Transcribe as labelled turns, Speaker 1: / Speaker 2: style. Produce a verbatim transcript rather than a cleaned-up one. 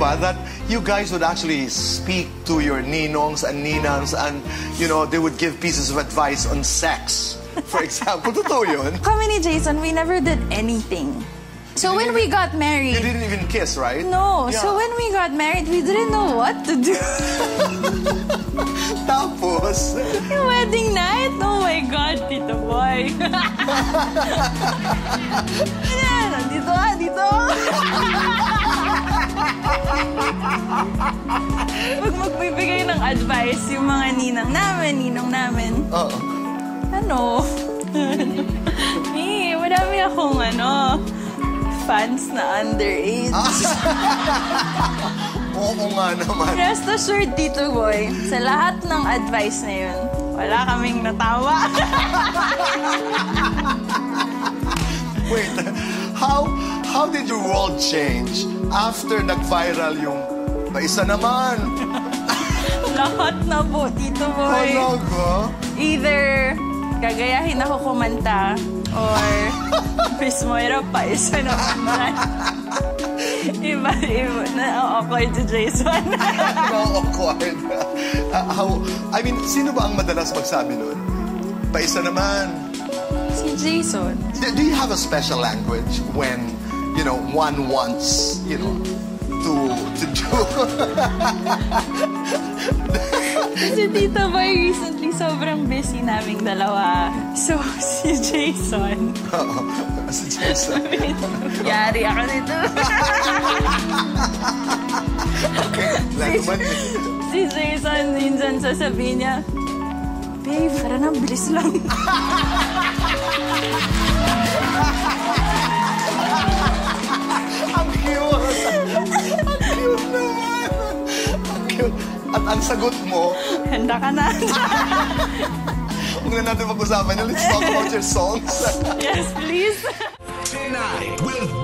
Speaker 1: ba, that you guys would actually speak to your ninongs and ninangs and, you know, they would give pieces of advice on sex. For example, totoo yun?
Speaker 2: Kami ni Jason, we never did anything. So when we got married...
Speaker 1: You didn't even kiss, right?
Speaker 2: No.
Speaker 1: Yeah.
Speaker 2: So when we got married, we didn't know what to do.
Speaker 1: Tapos?
Speaker 2: Yung wedding night, oh my God, Tito Boy. Yan, dito ah, dito. Pag magbibigay ng advice, yung mga ninang namin, ninong namin.
Speaker 1: Oo.
Speaker 2: Ano? Eh, madami akong ano, fans na underage.
Speaker 1: Oo nga naman.
Speaker 2: Rest assured, Tito Boy, sa lahat ng advice na yun, wala kaming natawa.
Speaker 1: Wait, how how did your world change after nag-viral yung paisa naman?
Speaker 2: Lahat na po, Tito Boy.
Speaker 1: Talaga?
Speaker 2: Either gagayahin ako kumanta or Miss Moira pa isa naman. Iba, iba. Na-awkward si Jason.
Speaker 1: Na-awkward. Uh, how, I mean, sino ba ang madalas magsabi nun? Paisa naman.
Speaker 2: Si Jason.
Speaker 1: Do, do you have a special language when, you know, one wants, you know, to, to do?
Speaker 2: Si Tito Boy recently sobrang busy naming dalawa. So, si Jason.
Speaker 1: Oo, si Jason.
Speaker 2: Yari ako nito.
Speaker 1: Okay, naman eh.
Speaker 2: Si Jason, minsan sasabihin niya, babe, parang ang bilis lang.
Speaker 1: Ang cute! Ang cute naman! Ang cute. At ang sagot mo,
Speaker 2: handa ka na.
Speaker 1: huwag na natin pag-usapan. Let's talk about your songs.
Speaker 2: Yes, please.
Speaker 3: Tonight with